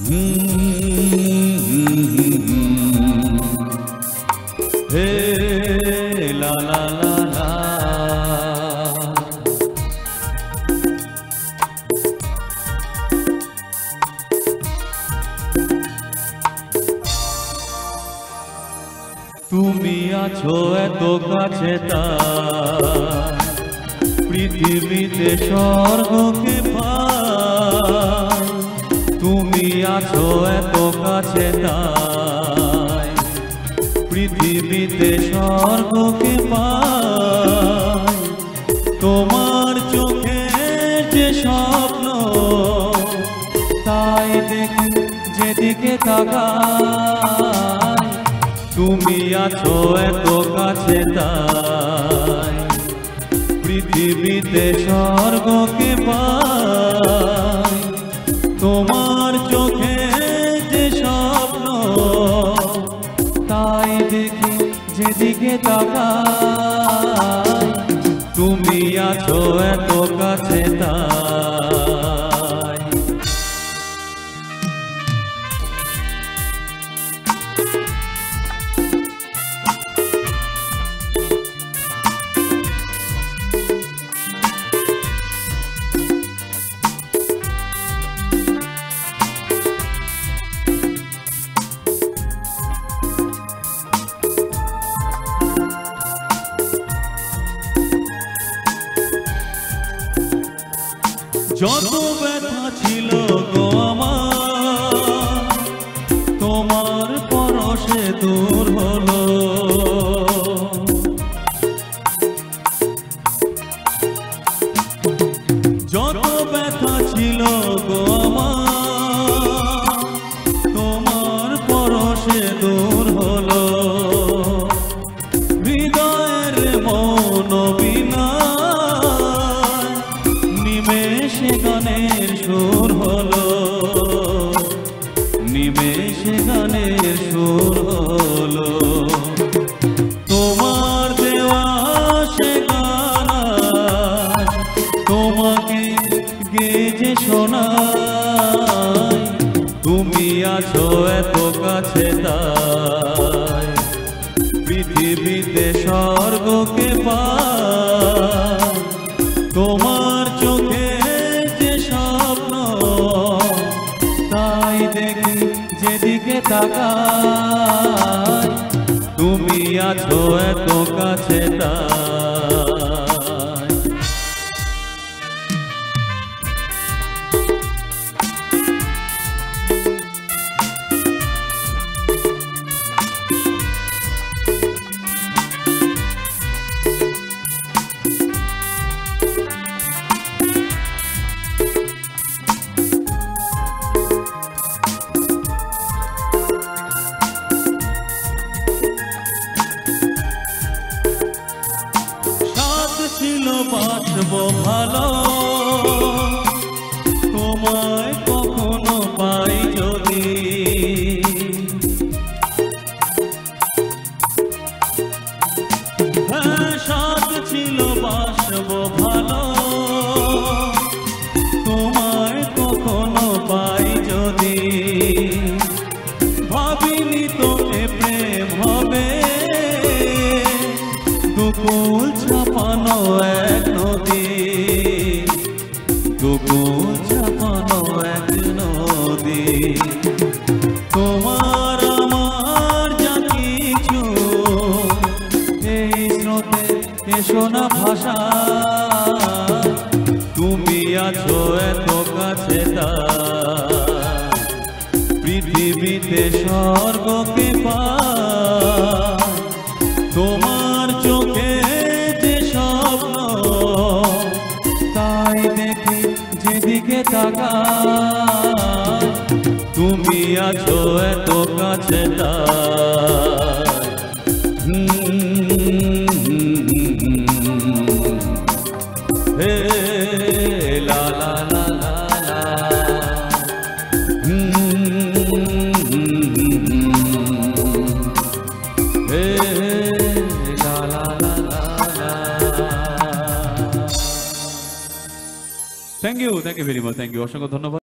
হে লা লা লা লা। তুমি আছো এত কাছে তাই পৃথিবীতে স্বর্গকে পাই। তুমি আছো এত কাছে তাই পৃথিবীতে স্বর্গকে পাই। তোমার চোখে যে স্বপ্ন তাই দেখি যেদিকে তাকাই। তুমি আছো এত কাছে তাই পৃথিবীতে স্বর্গকে পাই। তোমার চোখে যে স্বপ্ন তাই দেখি যেদিকে তাকাই। তুমি আছো এত কাছে তাই। যত ব্যথা ছিল গো আমার তোমার পরশে দূর হলো। যত ব্যথা ছিল গো আমার তোমার পরশে দূর হলো। হৃদয়ের মন বিনা নিমেষে গানের সুর হলো। নিমেষে গানের সুর হলো। তোমার দেওয়া সে গান তোমাকে গেয়ে শোনাই। তুমি আছো এত কাছে তাই পৃথিবীতে স্বর্গকে পাই। তোমার চোখে যে স্বপ্ন তাই দেখি যেদিকে তাকাই। তুমি আছো এত কাছে তাই। ছিল বাসবো ভালো তোমায় কখনো পাই যদি। হ্যাঁ সাথ ছিল বাসবো ভালো তোমায় কখনো পাই যদি। ভাবিনি তোকে প্রেম হবে দুকুল ছাপানো এক নদী। দুকুল ছাপানো এক নদী। তোমার আমার যা কিছু এই স্রোতে এসো না ভাষা। তুমি আছো এত কাছে তাই পৃথিবীতে স্বর্গকে পাই। তোমার চোখে যে স্বপ্ন তাই দেখি যেদিকে তাকাই। তুমি আছো এত কাছে তাই। হে লা লা লা লা লা। হে লা লা লা লা লা। Thank you very much. Thank you, অসংখ্য ধন্যবাদ।